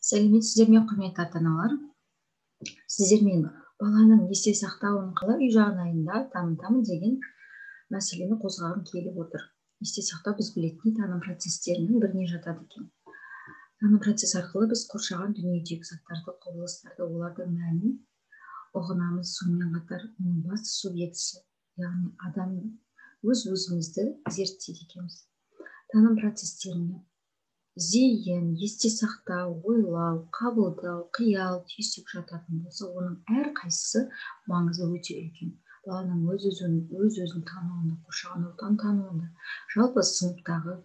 Сәлеметсіздер ме, құрметті ата-аналар? Сіздермен баланың есте сақтауын қалай үй жағдайында дамытамын деген мәселені қозғағым келіп отыр. Есте сақтау біз білетін таным процестерінің біріне жатады екен. Таным процесс арқылы біз қоршаған дүниедегі заттарды, құбылыстарды, олардың мәнін ұғынамыз. Сонымен қатар оның басты субъектісі, яғни адам өз-өзімізді зерттейді екенбіз. Таным процестеріне зейін, есте сақтау, ойлау, қабылдау, қиял, түйсік жататын болса, оның әрқайсысы маңызы өте үлкен. Баланың өз-өзін тануында, қоршаған ортаны тануында, жалпы сыныптағы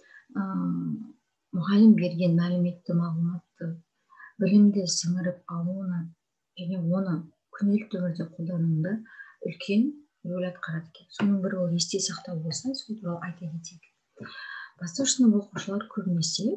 мұғалім берген мәліметті, мағлұматты, білімді сіңіріп алуына және оны күнделікті өмірде қолдануында үлкен рөл атқарады екен. Соның бірі ол есте сақтау болса, сол туралы айта кетейік. Бастауыш сынып оқушылар көбінесе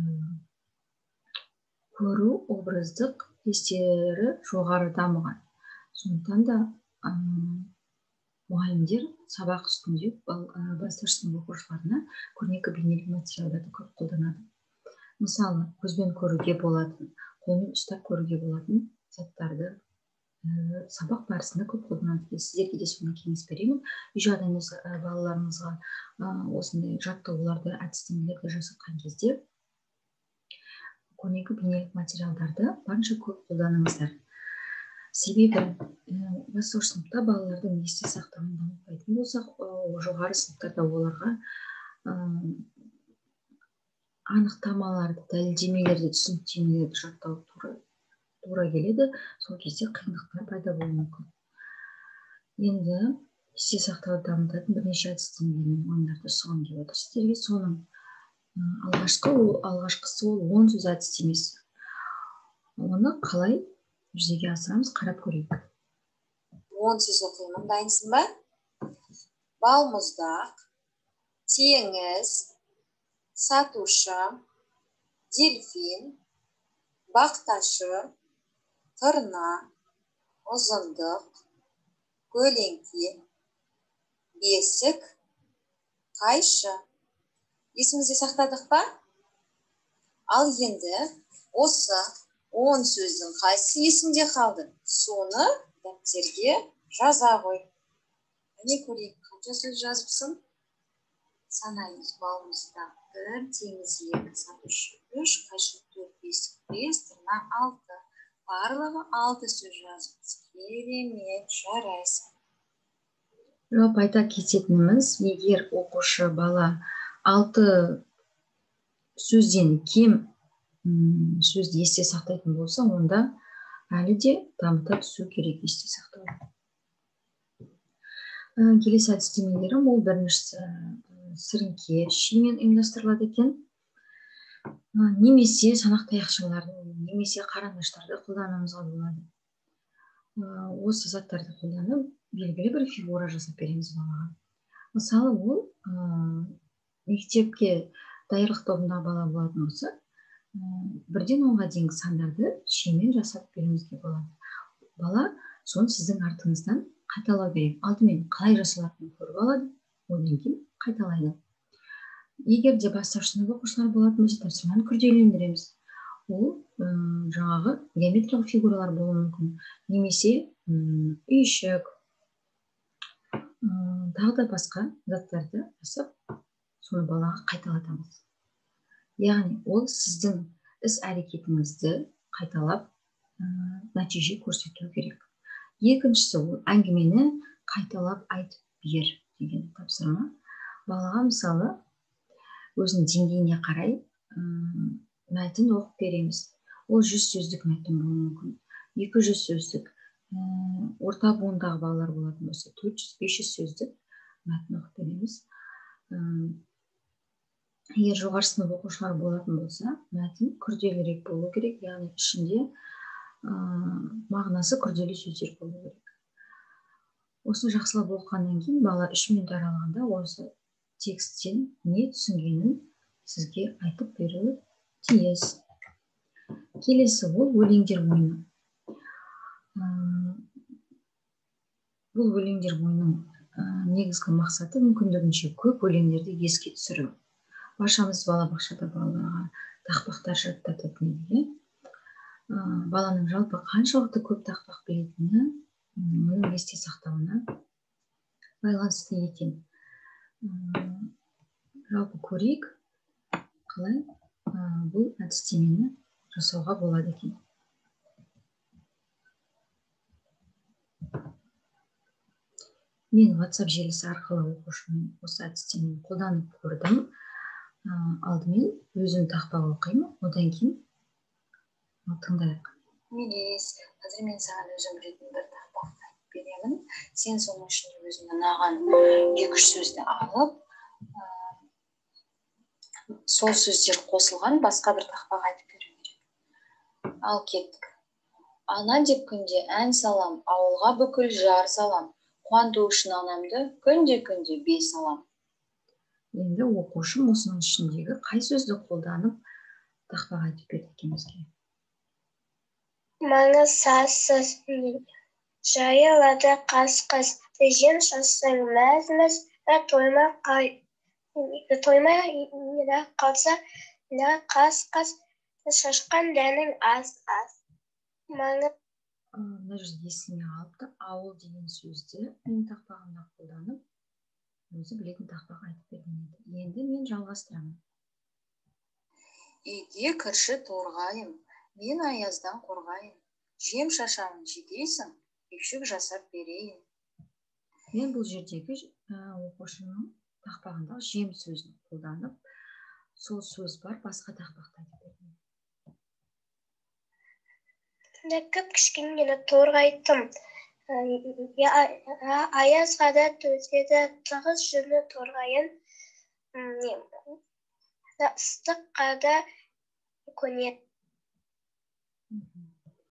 көру образдық естері жоғары дамыған. Сондықтан да мұғалімдер сабақ үстінде бастауыш сынып оқушыларына көрнекі бейнелік материалдарды көп қолданады. Мысалы, көзбен көруге болатын, қолмен ұстап көруге болатын заттарды сабақ барысында көп қолданады. Сіздерге де соны кеңес беремін. Үй жағдайыңыз балаларыңызға осындай жаттығуларды, әдістемелерді жасатқан кезде көрнекі бейнелік материалдарды барынша көп қолданыңыздар. Себебі бастауыш сыныпта балалардың есте сақтауын дамытпайтын болсақ, жоғары сыныптарда оларға анықтамаларды, дәлелдемелерді, түсініктемелерді жаттау тура келеді. Сол кезде қиындықтар пайда болуы мүмкін. Енді есте сақтауды дамытатын бірнеше әдістемелер мен ойындарды ұсынғым келіп отыр сіздерге. Соның алғашқысы ол 10 сөз әдістемесі. Оны қалай жүзеге асырамыз, қарап көрейік. 10 сөз оқимын, дайынсың ба? Балмұздақ, теңіз, сатушы, дельфин, бақташы, тырна, ұзындық, көлеңке, бесік, қайшы. Есімізде сақтадық па? Ал енді осы 10 сөздің қайсысы есімде қалды? Соны дәптерге жаза қой. Әне көрейік, қанша сөз жазыпсың? Санаймыз: балмұздақ 1, теңіз 2, сатушы 3, қайшы 4, бесік 5, тырна 6. Барлығы 6 сөз жазыпсыз. Керемет, жарайсың. Жалпы айта кететініміз, егер оқушы бала 6 сөзден кем сөзді есте сақтайтын болса, онда әлі де дамыта түсу керек есте сақтауды. Келесі әдістемелерім ол біріншісі сіріңке, шимен ұйымдастырылады екен. Немесе санақ таяқшаларын, немесе қарандаштарды қолдануымызға болады. Осы заттарды қолданып, белгілі бір фигура жасап береміз балаға. Мысалы, ол мектепке даярлық тобындағы бала болатын болса, 1-ден 10-ға дейінгі сандарды шимен жасап беруімізге болады. Бала соны сіздің артыңыздан қайталау керек. Алдымен қалай жасалатынын көріп алады, одан кейін қайталайды. Егер де бастауыш сынып оқушылар болатын болса, тапсырманы күрделендіреміз. Ол жаңағы геометриялық фигуралар болуы мүмкін, немесе үйшік, тағы да басқа заттарды жасап, соны балаға қайталатамыз. Яғни ол сіздің іс-әрекетіңізді қайталап нәтиже көрсету керек. Екіншісі ол әңгімені қайталап айтып бер деген тапсырма. Балаға мысалы өзінің деңгейіне қарай мәтін оқып береміз. Ол 100 сөздік мәтін болуы мүмкін, 200 сөздік, орта буындағы балалар болатын болса, 400-500 сөздік мәтін оқып береміз. Егер жоғары сынып оқушылар болатын болса, мәтін күрделірек болу керек, яғни ішінде мағынасы күрделі сөздер болу керек. Осыны жақсылап оқығаннан кейін бала 3 минут аралығында осы тексттен не түсінгенін сізге айтып беруі тиіс. Келесі ол өлеңдер ойыны. Бұл өлеңдер ойынның негізгі мақсаты мүмкіндігінше көп өлеңдерді еске түсіру. Баршамыз балабақшада балаларға тақпақтар жаттататын едік. баланың жалпы қаншалықты көп тақпақ білетіні оның есте сақтауына байланысты екен. Жалпы көрейік, қалай бұл әдістемені жасауға болады екен. Мен WhatsApp желісі арқылы оқушымен осы әдістемені қолданып көрдім. Алдымен өзім тақпақ оқимын, одан кейін тыңдайық. Мелис, қазір мен саған өзім білетін бір тақпақ айтып беремін. Сен соның ішінде өзіңе ұнаған 2-3 сөзді алып, сол сөздер қосылған басқа бір тақпақ айтып беру керек. Ал кеттік. Ана деп күнде ән салам, ауылға бүкіл жар салам. Қуанту үшін анамды күнде бей салам. Енді оқушым осының ішіндегі қай сөзді қолданып тақпақ айтып берді екен бізге? Маңызсыз жайылады қас-қас, жем шашсаң мәз-мәз, тоймай қалса қас-қас, шашқан дәнің аз-аз. Мына жерде есіме алыпты, ауыл деген сөзді мен тақпағында қолданып, өзі білетін тақпақ айтып берген еді. Енді мен жалғастырамын. Үйге кірші торғайым, мен аяздан қорғайын. Жем шашамын жегейсің, үйшік жасап берейін. Мен бұл жердегі оқушының тақпағындағы жем сөзін қолданып, сол сөз бар басқа тақпақты айтып берген. Кішкене торғайтым. Аязға да төзеді, тығыз жүні торғайын. Ыстыққа да көнеді.